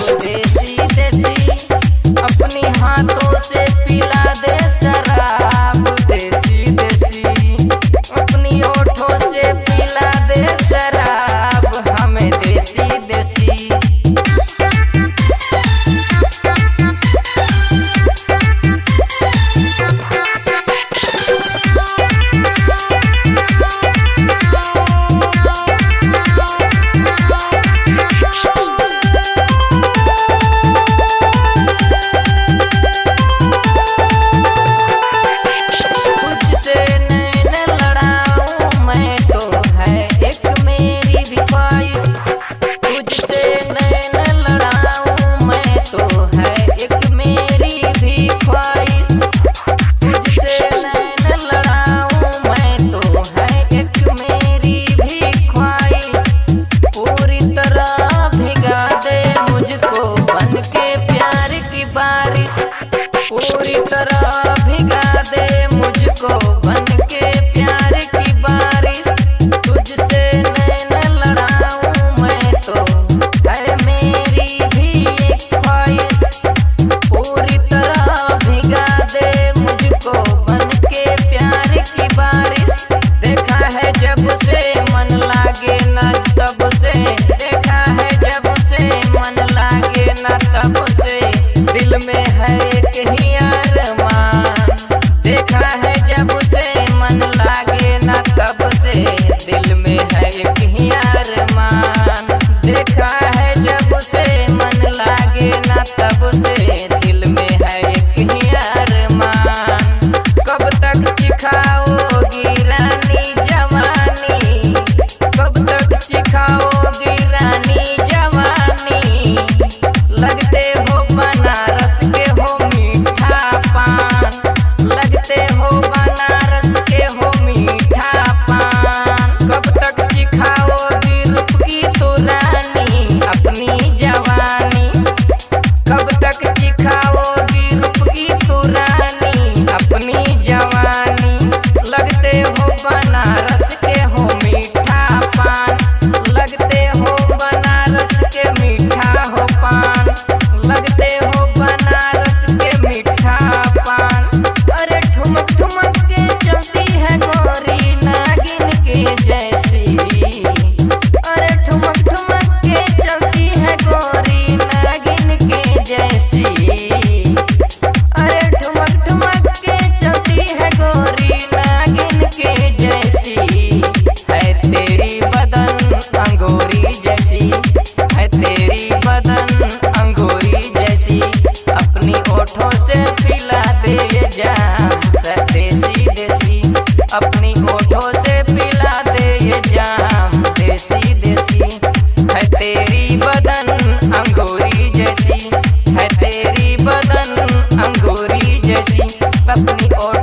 देसी देसी, अपनी हाथों से पिला दे शराब देसी देसी, अपनी होठों से पिला दे शराब हमें देसी देसी। पूरी तरह भिगा दे मुझको बन के प्यार की बारिश, तुझसे नैन लड़ाऊं मैं तो है मेरी भी एक ख्वाहिश। पूरी तरह भिगा दे मुझको बन के प्यार की बारिश, देखा है जब से मन लागे न तब से, देखा है जब से मन लागे न तब से, दिल में है एक ही अरमान। देखा है जब से मन लागे न तब से, दिल में है एक ही अरमान। देखा है जब से मन लागे न तब से, दिल में है एक ही अरमान। कब तक चिखाओगी रानी जवानी, कब तक चिखाओगी रानी जवानी, लगते हो बनारस के हो मीठा पान, लगते हो बनारस के हो मीठा पान। कब तक चिखाओगी रूप की तू रानी अपनी जवानी, कब तक चिखाओगी रूप की तू रानी अपनी जवानी, लगते हो बनारस के हो मीठा पान, लगते हो बनारस के मीठा हो पान, लगते हो बनारस के मीठा पान। अरे ठुमक ठुमक के चलती है गोरी नागिन के जैसी, अरे ठुमक ठुमक के चलती है गोरी नागिन के जैसी, अरे ठुमक ठुमक के चलती है गोरी नागिन के जैसी। है तेरी बदन अंगूरी जैसी, है तेरी बदन अंगूरी जैसी, अपनी ओठों से पिला दे जाम देसी देसी, अपनी ओठों से पिला दे जाम देसी देसी। है तेरी बदन अंगूरी जैसी, है तेरी बदन अंगूरी जैसी, अपनी ओठ